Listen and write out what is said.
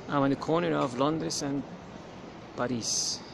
I'm on the corner of Londres and Paris.